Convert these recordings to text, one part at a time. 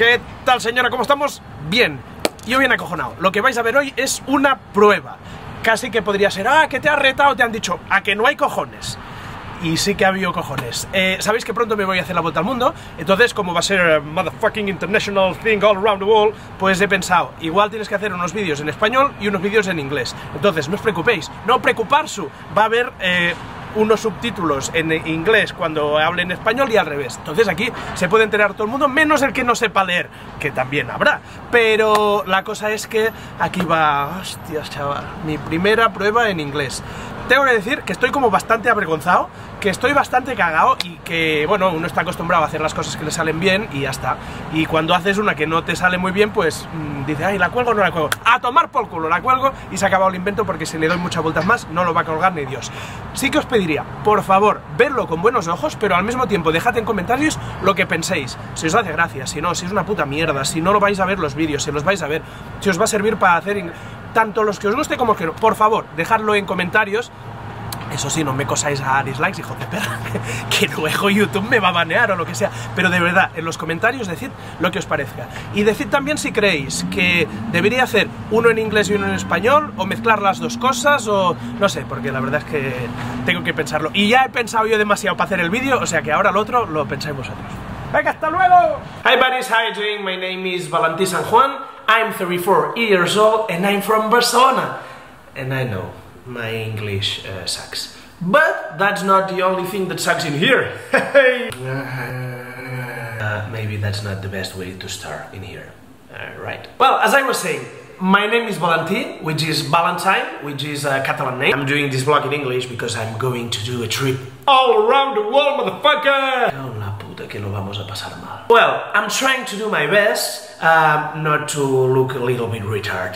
¿Qué tal, señora? ¿Cómo estamos? Bien. Yo bien acojonado. Lo que vais a ver hoy es una prueba. Casi que podría ser, que te has retado, te han dicho, a que no hay cojones. Y sí que ha habido cojones. Sabéis que pronto me voy a hacer la vuelta al mundo. Entonces, como va a ser motherfucking international thing all around the world, pues he pensado, igual tienes que hacer unos vídeos en español y unos vídeos en inglés. Entonces, no os preocupéis, no preocuparse. Va a haber unos subtítulos en inglés cuando hable en español y al revés. Entonces aquí se puede enterar todo el mundo, menos el que no sepa leer, que también habrá. Pero la cosa es que aquí va, hostias, chaval, mi primera prueba en inglés. Tengo que decir que estoy como bastante avergonzado, que estoy bastante cagado y que, bueno, uno está acostumbrado a hacer las cosas que le salen bien y ya está. Y cuando haces una que no te sale muy bien, pues dice, ay, ¿la cuelgo o no la cuelgo? A tomar por culo, la cuelgo y se ha acabado el invento porque si le doy muchas vueltas más no lo va a colgar ni Dios. Sí que os pediría, por favor, verlo con buenos ojos, pero al mismo tiempo dejad en comentarios lo que penséis. Si os hace gracia, si no, si es una puta mierda, si no lo vais a ver los vídeos, si los vais a ver, si os va a servir para hacer tanto los que os guste como que no. Por favor, dejadlo en comentarios. Eso sí, no me cosáis a dislikes, hijos de perra, que luego YouTube me va a banear o lo que sea. Pero de verdad, en los comentarios decid lo que os parezca. Y decid también si creéis que debería hacer uno en inglés y uno en español, o mezclar las dos cosas, o no sé, porque la verdad es que tengo que pensarlo. Y ya he pensado yo demasiado para hacer el vídeo, o sea que ahora lo otro lo pensáis vosotros. ¡Venga, hasta luego! Hi buddies, how are you doing? My name is Valentí San Juan, I'm 34 years old and I'm from Barcelona. And I know my English sucks. But that's not the only thing that sucks in here. Maybe that's not the best way to start in here. Right. Well, as I was saying, my name is Valentí, which is Valentine, which is a Catalan name. I'm doing this vlog in English because I'm going to do a trip all around the world, motherfucker! Oh, la puta que lo vamos a pasar mal. Well, I'm trying to do my best, not to look a little bit retarded.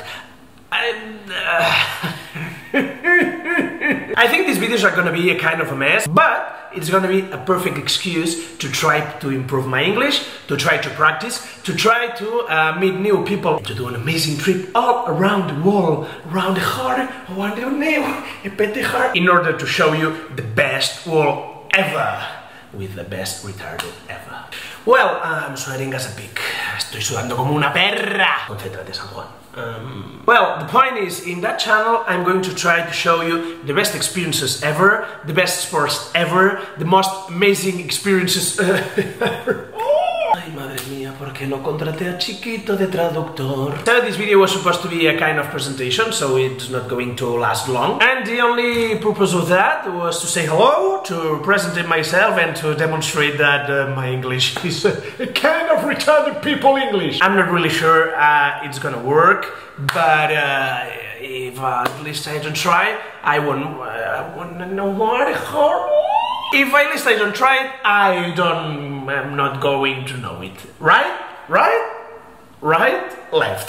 I think these videos are gonna be a kind of a mess, but it's gonna be a perfect excuse to try to improve my English, to try to practice, to try to meet new people, to do an amazing trip all around the world, around the heart, around the nail, in order to show you the best world ever, with the best retarded ever. Well, I'm sweating as a pig. Estoy sudando como una perra. Concéntrate, San Juan. Well, the point is, in that channel I'm going to try to show you the best experiences ever, the best sports ever, the most amazing experiences ever. Ay, madre mía, ¿por qué no contraté a Chiquito de traductor? So this video was supposed to be a kind of presentation, so it's not going to last long. And the only purpose of that was to say hello, to present myself, and to demonstrate that my English is a kind of retarded people English. I'm not really sure it's gonna work, but if at least I don't try, I won't know what if at least I don't try it, I'm not going to know it. Right? Right? Right? Left.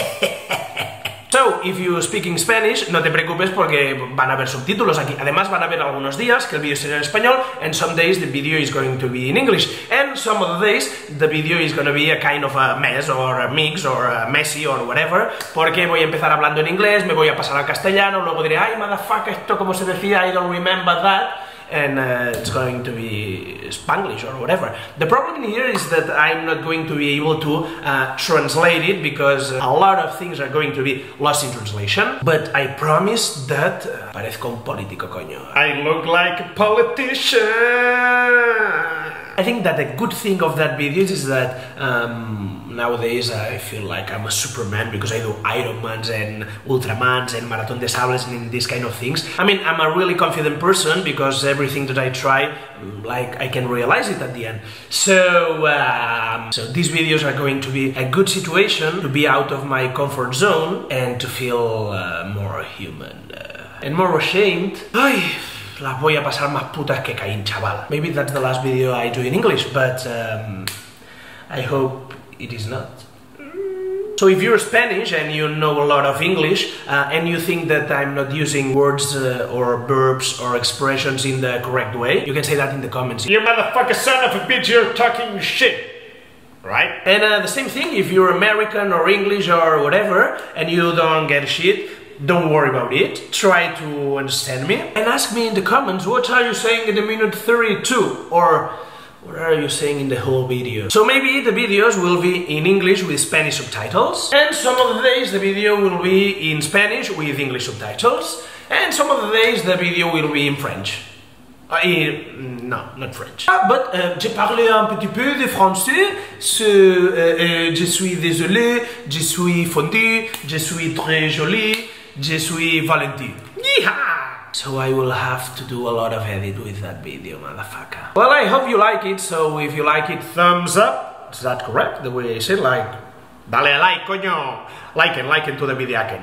So, if you speak in Spanish, no te preocupes porque van a haber subtítulos aquí. Además, van a haber algunos días que el vídeo será en español, and some days the video is going to be in English. And some other days the video is going to be a kind of a mess, or a mix, or a messy, or whatever, porque voy a empezar hablando en inglés, me voy a pasar al castellano, luego diré, ay, motherfucker, esto como se decía, I don't remember that. And it's going to be Spanglish or whatever. The problem here is that I'm not going to be able to translate it because a lot of things are going to be lost in translation. But I promise that parezco un político, coño. I look like a politician. I think that the good thing of that video is that nowadays I feel like I'm a Superman because I do Ironmans and Ultramans and Marathon de Sables and these kind of things. I mean, I'm a really confident person because everything that I try, like, I can realize it at the end. So these videos are going to be a good situation to be out of my comfort zone and to feel more human and more ashamed. Ay, las voy a pasar más putas que Caín, chaval. Maybe that's the last video I do in English, but I hope it is not. So if you're Spanish and you know a lot of English and you think that I'm not using words or verbs or expressions in the correct way, you can say that in the comments. You motherfucker son of a bitch, you're talking shit! Right? And the same thing, if you're American or English or whatever and you don't get shit, don't worry about it, try to understand me and ask me in the comments what are you saying in the minute 32 or What are you saying in the whole video? So maybe the videos will be in English with Spanish subtitles, and some of the days the video will be in Spanish with English subtitles, and some of the days the video will be in French. No, not French. But j'ai parlé un petit peu de français. Je suis désolé, je suis fondu, je suis très joli, je suis Valentin. Yeehaw! So I will have to do a lot of edit with that video, motherfucker. Well, I hope you like it, so if you like it, thumbs up. Is that correct? The way I say like, dale a like, coño. Like it to the video.